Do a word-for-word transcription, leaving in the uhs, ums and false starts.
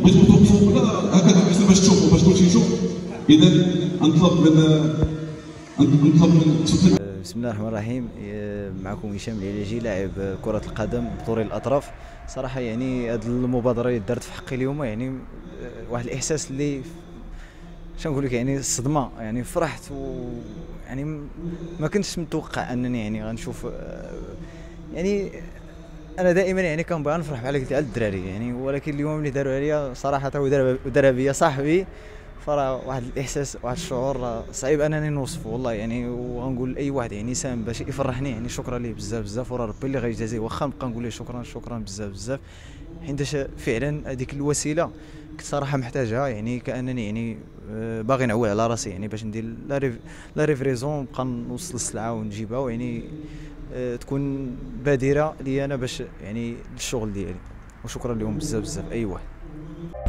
بغيتكم توقفوا ولا هكذا مثل باش تشوفوا باش كلشي يشوف. اذا نطلب من نطلب من تفضل. بسم الله الرحمن الرحيم. معكم هشام العلاجي لاعب كرة القدم بطوري الأطراف. صراحة يعني هذه المبادرة اللي دارت في حقي اليوم يعني واحد الإحساس اللي شنقول لك يعني الصدمة، يعني فرحت ويعني ما كنتش متوقع أنني يعني غنشوف. يعني أنا دائما يعني كنبغي نفرح بحال قلت على الدراري يعني، ولكن اليوم اللي داروا عليا صراحة ودارها بيا صاحبي، فراه واحد الاحساس واحد الشعور صعيب انني نوصفه والله يعني. وغنقول لاي واحد يعني ساهم باش يفرحني يعني شكرا ليه بزاف بزاف، وراه ربي اللي غيجازيه، واخا نبقى نقول ليه شكرا شكرا بزاف بزاف، حيتاش فعلا هذيك الوسيله كنت صراحه محتاجها يعني، كانني يعني باغي نعول على راسي يعني باش ندير لا ريفريزون، نبقى نوصل السلعه ونجيبها ويعني تكون بادره لي انا باش يعني الشغل ديالي. وشكرا لهم بزاف بزاف اي واحد.